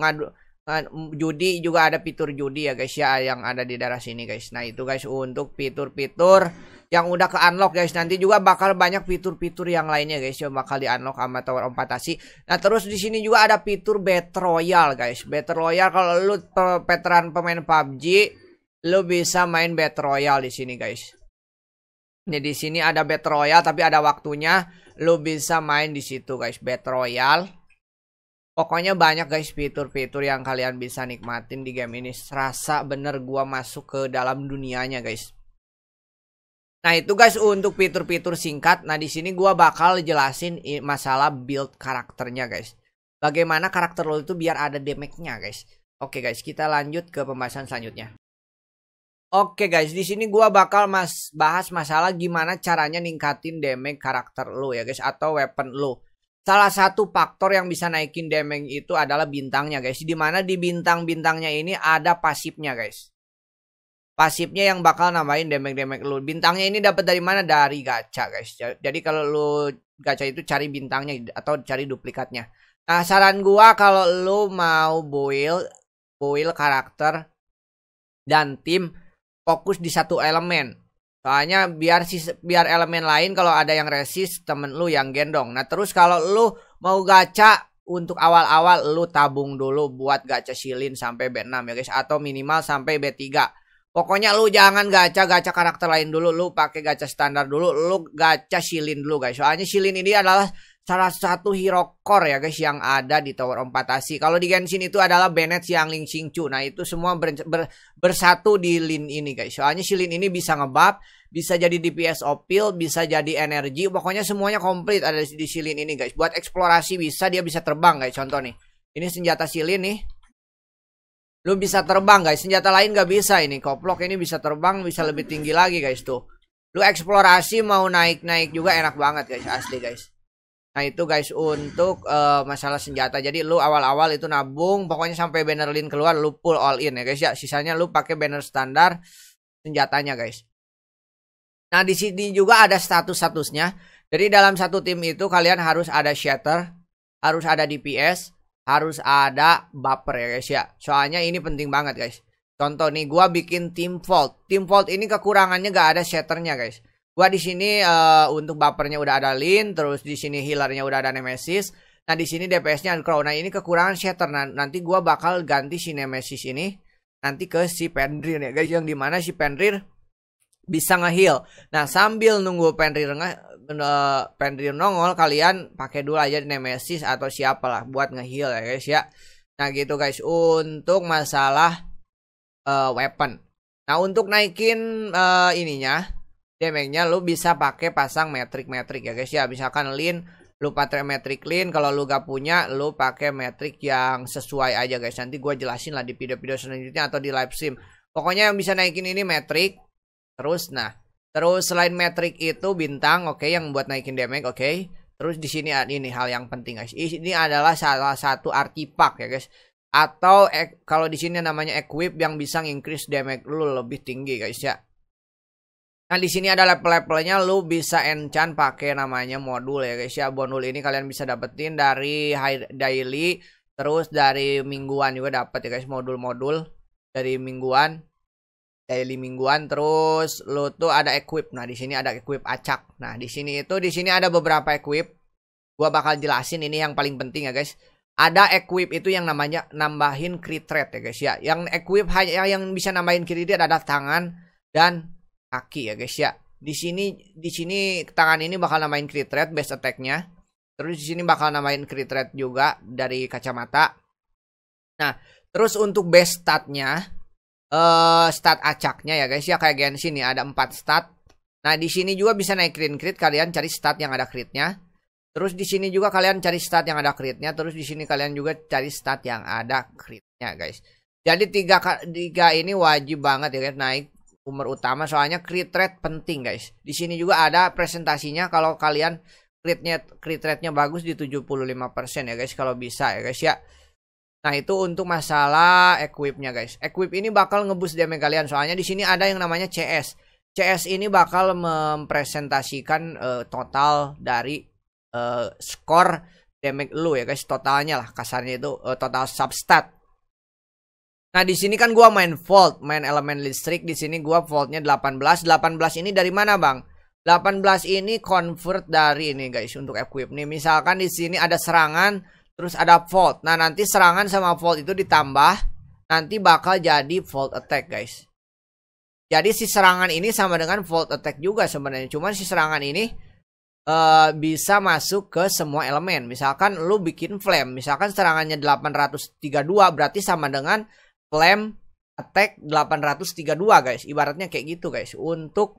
judi juga ada fitur judi ya guys ya yang ada di daerah sini guys. Nah, itu guys untuk fitur-fitur yang udah ke unlock guys. Nanti juga bakal banyak fitur-fitur yang lainnya guys yang bakal di unlock sama Tower of Fantasy. Nah, terus di sini juga ada fitur Battle Royale guys. Battle Royale kalau lu veteran pemain PUBG, lu bisa main Battle Royale di sini guys. Jadi di sini ada Battle Royale tapi ada waktunya. Lu bisa main di situ guys, Battle Royale. Pokoknya banyak guys fitur-fitur yang kalian bisa nikmatin di game ini. Serasa bener gua masuk ke dalam dunianya guys. Nah, itu guys untuk fitur-fitur singkat. Nah, di sini gua bakal jelasin masalah build karakternya guys. Bagaimana karakter lo itu biar ada damage-nya guys. Oke guys, kita lanjut ke pembahasan selanjutnya. Oke guys, di sini gua bakal bahas masalah gimana caranya ningkatin damage karakter lu ya guys, atau weapon lu. Salah satu faktor yang bisa naikin damage itu adalah bintangnya guys. Dimana di bintang-bintangnya ini ada pasifnya guys. Pasifnya yang bakal nambahin damage lu. Bintangnya ini dapat dari mana? Dari gacha guys. Jadi kalau lu gacha itu cari bintangnya atau cari duplikatnya. Nah, saran gua kalau lu mau build karakter dan tim, fokus di satu elemen. Soalnya biar elemen lain kalau ada yang resist, temen lu yang gendong. Nah, terus kalau lu mau gacha untuk awal-awal lu tabung dulu buat gacha silin sampai B6 ya guys, atau minimal sampai B3. Pokoknya lu jangan gacha karakter lain dulu, lu pakai gacha standar dulu, lu gacha silin dulu guys. Soalnya silin ini adalah salah satu hero core ya guys yang ada di Tower Empatasi. Kalau di Genshin itu adalah Bennett yang Ling Xingqiu. Nah, itu semua bersatu di Lin ini guys. Soalnya si Lin ini bisa ngebuff, bisa jadi DPS opil, bisa jadi energi. Pokoknya semuanya komplit ada di si Lin ini guys. Buat eksplorasi dia bisa terbang guys. Contoh nih. Ini senjata si Lin nih. Lu bisa terbang guys. Senjata lain gak bisa ini. Koplok ini bisa terbang, bisa lebih tinggi lagi guys tuh. Lu eksplorasi mau naik-naik juga enak banget guys, asli guys. Nah, itu guys untuk masalah senjata. Jadi lu awal-awal itu nabung, pokoknya sampai banner Lin keluar lu pull all in ya guys ya. Sisanya lu pakai banner standar senjatanya guys. Nah, di sini juga ada status-statusnya. Jadi dalam satu tim itu kalian harus ada shatter, harus ada DPS, harus ada buffer ya guys ya. Soalnya ini penting banget guys. Contoh nih, gua bikin tim Vault. Tim Vault ini kekurangannya gak ada shatternya guys. Gua di sini untuk buffernya udah ada Lin, terus di sini healernya udah ada Nemesis. Nah, di sini DPS-nya Crow. Nah, ini kekurangan shatter. Nah, nanti gua bakal ganti si Nemesis ini nanti ke si Fenrir ya guys, yang dimana si Fenrir bisa nge-heal. Nah, sambil nunggu Fenrir nongol, kalian pakai dulu aja Nemesis atau siapalah buat nge-heal ya guys ya. Nah, gitu guys untuk masalah weapon. Nah, untuk naikin ininya damage-nya lu bisa pakai pasang metrik ya guys ya. Misalkan Lin lu pakai metrik Lin, kalau lu gak punya lu pakai metrik yang sesuai aja guys. Nanti gue jelasin lah di video-video selanjutnya atau di live stream. Pokoknya yang bisa naikin ini metrik. Terus selain metrik itu bintang, oke, yang buat naikin damage, oke. Terus di sini ini hal yang penting guys. Ini adalah salah satu artifact ya guys. Atau kalau di sini namanya equip yang bisa increase damage lu lebih tinggi guys ya. Nah, di sini ada level-levelnya, lu bisa enchant pakai namanya modul ya guys ya. Modul ini kalian bisa dapetin dari daily, terus dari mingguan juga dapat ya guys, modul-modul dari mingguan, daily mingguan. Terus lu tuh ada equip. Nah, di sini ada equip acak. Nah, di sini ada beberapa equip. Gua bakal jelasin ini yang paling penting ya guys. Ada equip itu yang namanya nambahin crit rate ya guys ya. Yang equip yang bisa nambahin crit rate adalah tangan dan kaki ya guys ya. Di sini tangan ini bakal namain crit rate base attack-nya. Terus di sini bakal namain crit rate juga dari kacamata. Nah, terus untuk base statnya, stat acaknya ya guys ya, kayak Genshin nih ada 4 stat. Nah, di sini juga bisa naikin crit, kalian cari stat yang ada critnya. Terus di sini juga kalian cari stat yang ada critnya. Terus di sini kalian juga cari stat yang ada critnya guys. Jadi tiga ini wajib banget ya guys naik umur utama, soalnya crit rate penting guys. Di sini juga ada presentasinya kalau kalian crit rate-nya bagus di 75% ya guys kalau bisa ya guys ya. Nah, itu untuk masalah equipnya guys. Equip ini bakal ngeboost damage kalian, soalnya di sini ada yang namanya CS. CS ini bakal mempresentasikan total dari skor damage lu ya guys, totalnya lah kasarnya itu total substat. Nah, di sini kan gua main Vault, main elemen listrik. Di sini gua Vault-nya 18. 18 ini dari mana, Bang? 18 ini convert dari ini, guys, untuk equip nih. Misalkan di sini ada serangan, terus ada Vault. Nah, nanti serangan sama Vault itu ditambah, nanti bakal jadi Vault attack, guys. Jadi si serangan ini sama dengan Vault attack juga sebenarnya. Cuman si serangan ini bisa masuk ke semua elemen. Misalkan lu bikin flame, misalkan serangannya 832 berarti sama dengan flame attack 832 guys. Ibaratnya kayak gitu guys. Untuk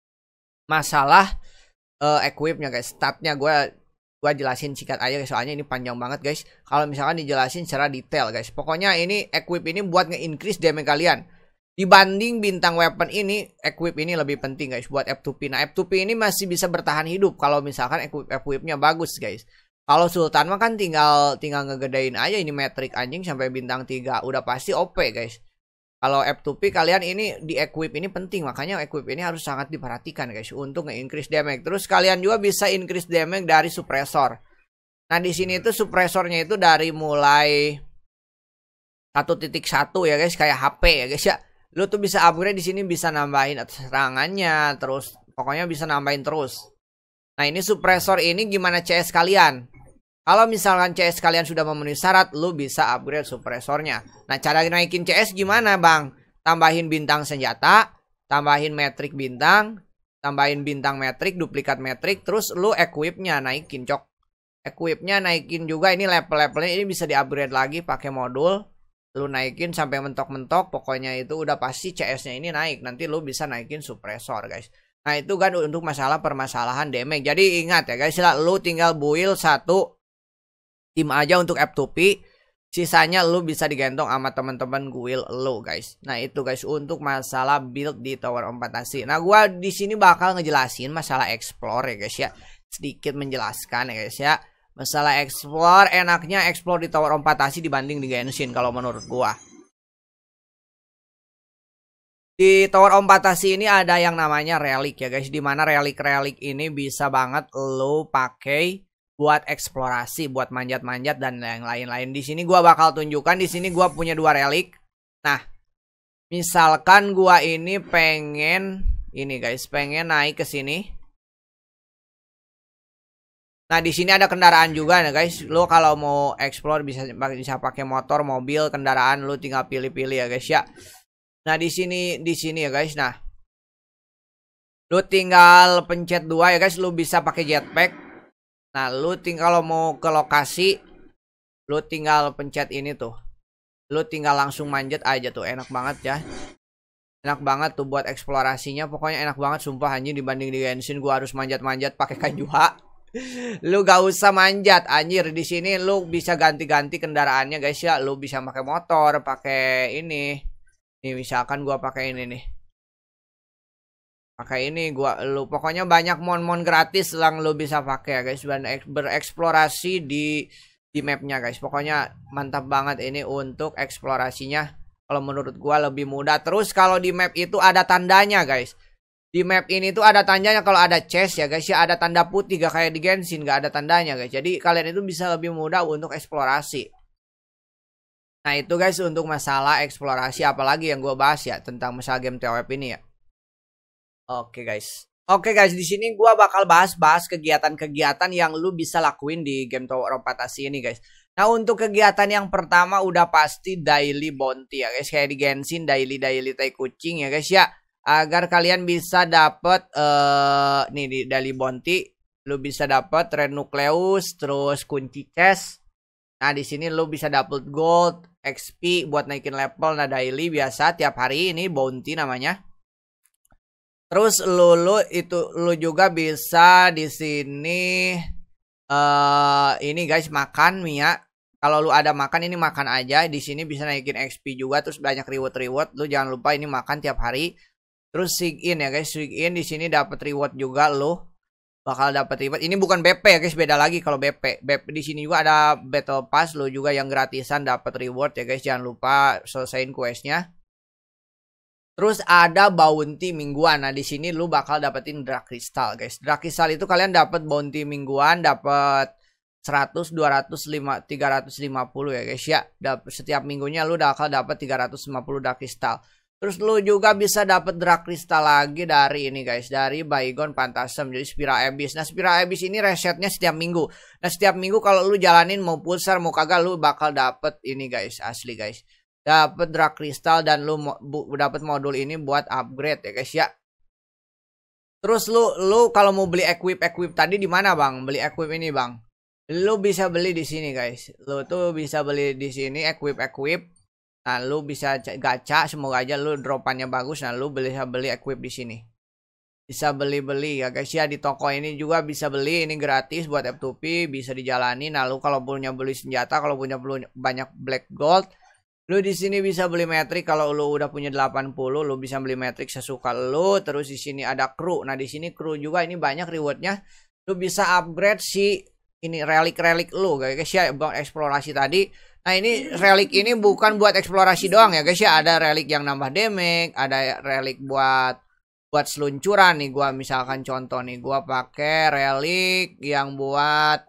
masalah equipnya guys, statnya gua jelasin singkat aja guys, soalnya ini panjang banget guys. Kalau misalkan dijelasin secara detail guys. Pokoknya ini equip ini buat nge-increase damage kalian. Dibanding bintang weapon ini, equip ini lebih penting guys buat F2P. Nah, F2P ini masih bisa bertahan hidup kalau misalkan equipnya bagus guys. Kalau Sultan mah kan tinggal ngegedein aja ini metrik anjing sampai bintang 3. Udah pasti OP guys. Kalau F2P kalian ini di equip ini penting, makanya equip ini harus sangat diperhatikan guys untuk nge-increase damage. Terus kalian juga bisa increase damage dari suppressor. Nah, di sini itu suppressornya itu dari mulai 1.1 ya guys, kayak HP ya guys ya. Lu tuh bisa upgrade di sini, bisa nambahin serangannya, terus pokoknya bisa nambahin terus. Nah, ini suppressor ini gimana CS kalian? Kalau misalkan CS kalian sudah memenuhi syarat, lu bisa upgrade suppressornya. Nah, cara naikin CS gimana, Bang? Tambahin bintang senjata, tambahin metrik bintang, tambahin bintang metrik, duplikat metrik, terus lu equipnya naikin, cok. Equipnya naikin juga, ini level-levelnya ini bisa di-upgrade lagi pakai modul. Lu naikin sampai mentok-mentok, pokoknya itu udah pasti CS-nya ini naik. Nanti lu bisa naikin suppressor guys. Nah, itu kan untuk masalah permasalahan damage. Jadi ingat ya guys, lu tinggal build satu tim aja untuk F2P. Sisanya lu bisa digendong sama teman-teman guild lu guys. Nah, itu guys untuk masalah build di Tower of Fantasy. Nah, gua di sini bakal ngejelasin masalah explore ya guys ya. Sedikit menjelaskan ya guys ya. Masalah explore, enaknya explore di Tower of Fantasy dibanding di Genshin kalau menurut gua. Di Tower of Fantasy ini ada yang namanya relik ya guys, dimana relik-relik ini bisa banget lo pakai buat eksplorasi, buat manjat-manjat dan yang lain-lain. Di sini gua bakal tunjukkan, di sini gua punya 2 relik. Nah, misalkan gua ini pengen ini guys, pengen naik ke sini. Nah, di sini ada kendaraan juga ya guys. Lo kalau mau explore bisa pakai motor, mobil, kendaraan, lo tinggal pilih-pilih ya guys ya. Nah, di sini ya guys. Nah, lo tinggal pencet 2 ya guys, lo bisa pakai jetpack. Nah, lo tinggal kalau mau ke lokasi, lo tinggal pencet ini tuh. Lo tinggal langsung manjat aja tuh, enak banget ya. Enak banget tuh buat eksplorasinya, pokoknya enak banget sumpah anjing. Dibanding di Genshin gua harus manjat-manjat pakai Kanjuha. Lu gak usah manjat anjir, di sini lu bisa ganti-ganti kendaraannya guys ya. Lu bisa pakai motor, pakai ini. Nih misalkan gua pakai ini nih. Pakai ini lu pokoknya banyak mon-mon gratis yang lu bisa pakai ya guys, bereksplorasi di mapnya guys. Pokoknya mantap banget ini untuk eksplorasinya. Kalau menurut gua lebih mudah. Terus kalau di map itu ada tandanya guys. Di map ini tuh ada tandanya kalau ada chest ya guys ya, ada tanda putih gak kayak di Genshin, gak ada tandanya guys. Jadi kalian itu bisa lebih mudah untuk eksplorasi. Nah, itu guys untuk masalah eksplorasi, apalagi yang gue bahas ya tentang masalah game TOF ini ya. Oke guys, di sini gue bakal bahas kegiatan-kegiatan yang lu bisa lakuin di game Tower of Fantasy ini guys. Nah, untuk kegiatan yang pertama udah pasti daily bounty ya guys, kayak di Genshin daily tai kucing ya guys ya. Agar kalian bisa dapat nih di daily bounty, lu bisa dapat red nucleus, terus kunci chest. Nah, di sini lu bisa dapat gold, XP buat naikin level. Nah, daily biasa tiap hari ini bounty namanya. Terus lu juga bisa di sini ini guys makan Mia. Kalau lu ada makan ini makan aja. Di sini bisa naikin XP juga, terus banyak reward. Lu jangan lupa ini makan tiap hari. Terus sig in ya guys, sig in di sini dapat reward juga, lo bakal dapat reward. Ini bukan BP ya guys, beda lagi kalau BP. Di sini juga ada battle pass, lo juga yang gratisan dapat reward ya guys. Jangan lupa selesaiin questnya. Terus ada bounty mingguan. Nah, di sini lu bakal dapetin Dark Crystal guys. Dark Crystal itu kalian dapat bounty mingguan, dapat 100, 200, 350 ya guys ya. Setiap minggunya lu bakal dapat 350 Dark Crystal. Terus lu juga bisa dapat Dark Crystal lagi dari ini guys, dari Baygon Phantasm, jadi Spira Abyss. Nah, Spira Abyss ini resetnya setiap minggu. Nah, setiap minggu kalau lu jalanin mau pulsar mau kagak, lu bakal dapat ini guys, asli guys. Dapat Dark Crystal dan lu dapat modul ini buat upgrade ya guys ya. Terus lu kalau mau beli equip tadi di mana bang? Beli equip ini bang. Lu bisa beli di sini guys. Lu tuh bisa beli di sini equip. Nah, lu bisa gacha, semoga aja lu dropannya bagus. Nah, lu bisa beli equip di sini. Bisa beli ya guys ya, di toko ini juga bisa beli, ini gratis buat F2P, bisa dijalani. Nah, lu kalau punya beli senjata, kalau punya banyak black gold, Lu di sini bisa beli metrik kalau lu udah punya 80, lu bisa beli metrik sesuka lu. Terus di sini ada kru. Nah, di sini kru juga ini banyak rewardnya. Lu bisa upgrade si ini relik-relik lu guys ya, buat eksplorasi tadi. Nah, ini relik ini bukan buat eksplorasi doang ya guys ya. Ada relik yang nambah damage, ada relik buat seluncuran nih. Gua misalkan contoh nih, gua pakai relik yang buat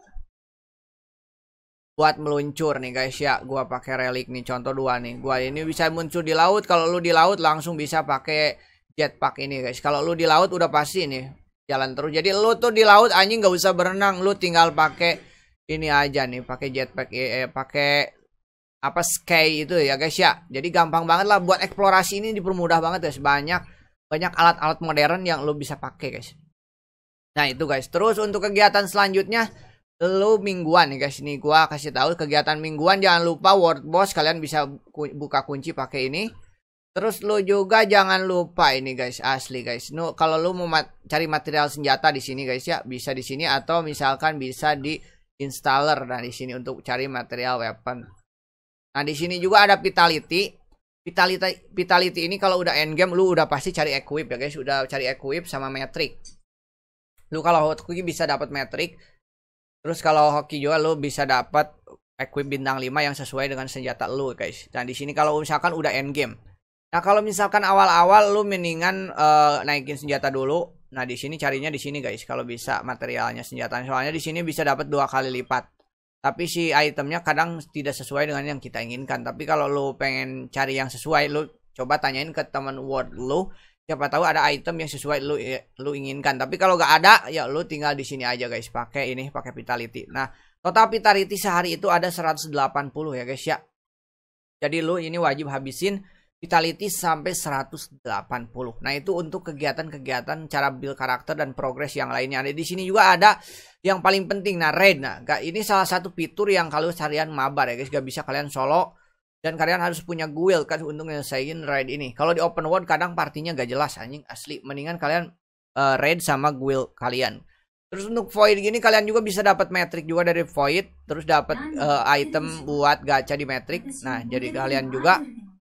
meluncur nih guys ya. Gua pakai relik nih, contoh 2 nih. Gua ini bisa muncul di laut. Kalau lu di laut langsung bisa pakai jetpack ini guys. Kalau lu di laut udah pasti nih jalan terus. Jadi lu tuh di laut anjing nggak usah berenang, lu tinggal pakai ini aja nih, pakai jetpack, pakai apa, sky itu ya guys ya. Jadi gampang banget lah buat eksplorasi, ini dipermudah banget guys. Banyak alat-alat modern yang lu bisa pakai guys. Nah itu guys. Terus untuk kegiatan selanjutnya, lu mingguan nih guys. Ini gua kasih tahu kegiatan mingguan, jangan lupa world boss kalian bisa buka kunci pakai ini. Terus lu juga jangan lupa ini guys, asli guys. Kalau lu mau cari material senjata di sini guys ya, bisa di sini atau misalkan bisa di installer. Nah, di sini untuk cari material weapon. Nah, di sini juga ada vitality. Vitality ini kalau udah end game lu udah pasti cari equip ya guys, udah cari equip sama metrik. Lu kalau hotkey bisa dapat metrik. Terus kalau hoki juga lu bisa dapat equip bintang 5 yang sesuai dengan senjata lu guys. Dan di sini kalau misalkan udah end game. Nah, kalau misalkan awal-awal lu mendingan naikin senjata dulu. Nah, di sini carinya di sini guys. Kalau bisa materialnya senjatanya, soalnya di sini bisa dapat 2 kali lipat. Tapi si itemnya kadang tidak sesuai dengan yang kita inginkan. Tapi kalau lu pengen cari yang sesuai, lu coba tanyain ke teman world lu. Siapa tahu ada item yang sesuai lu inginkan. Tapi kalau gak ada, ya lu tinggal di sini aja guys. Pakai ini, pakai vitality. Nah, total vitality sehari itu ada 180 ya guys ya. Jadi lu ini wajib habisin vitality sampai 180. Nah, itu untuk kegiatan-kegiatan cara build karakter dan progress yang lainnya. Ada di sini juga ada yang paling penting, nah raid. Nah, ini salah satu fitur yang kalau kalian mabar ya guys, gak bisa kalian solo. Dan kalian harus punya guild kan untuk nyelesain raid ini. Kalau di open world kadang partinya gak jelas anjing asli. Mendingan kalian raid sama guild kalian. Terus untuk void gini kalian juga bisa dapat metrik juga dari void. Terus dapat item buat gacha di metrik. Nah, jadi kalian juga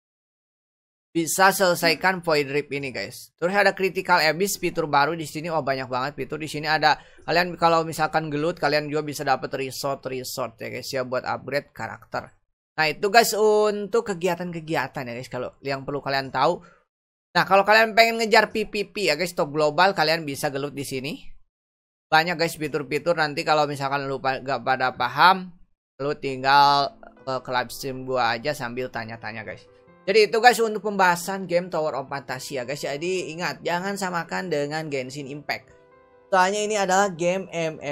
bisa selesaikan void rip ini guys. Terus ada critical abyss, fitur baru di sini. Oh, banyak banget fitur di sini. Ada kalian kalau misalkan gelut kalian juga bisa dapat resort ya guys ya, buat upgrade karakter. Nah, itu guys untuk kegiatan-kegiatan ya guys, kalau yang perlu kalian tahu. Nah, kalau kalian pengen ngejar PVP ya guys, top global, kalian bisa gelut di sini. Banyak guys fitur-fitur, nanti kalau misalkan lu gak pada paham, lu tinggal ke live stream gua aja sambil tanya-tanya guys. Jadi itu guys untuk pembahasan game Tower of Fantasy ya guys. Jadi ingat, jangan samakan dengan Genshin Impact. Soalnya ini adalah game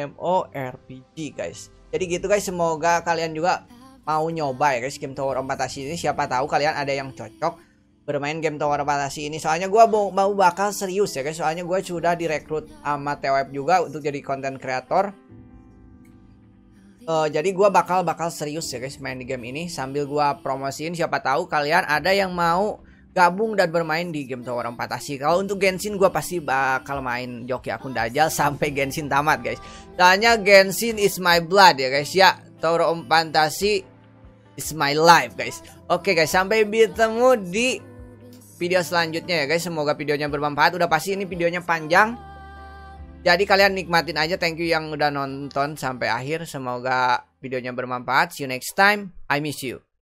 MMORPG guys. Jadi gitu guys, semoga kalian juga mau nyoba ya guys game Tower of Fantasy ini. Siapa tahu kalian ada yang cocok bermain game Tower of Fantasy ini. Soalnya gue mau bakal serius ya guys. Soalnya gue sudah direkrut sama TWF juga untuk jadi content creator. Jadi gue bakal serius ya guys main di game ini. Sambil gue promosiin, siapa tahu kalian ada yang mau gabung dan bermain di game Tower of Fantasy. Kalau untuk Genshin gue pasti bakal main joki akun Dajjal sampai Genshin tamat guys. Soalnya Genshin is my blood ya guys ya. Tower of Fantasy is my life guys. Oke guys, sampai bertemu di video selanjutnya ya guys. Semoga videonya bermanfaat. Udah pasti ini videonya panjang, jadi kalian nikmatin aja. Thank you yang udah nonton sampai akhir. Semoga videonya bermanfaat. See you next time. I miss you.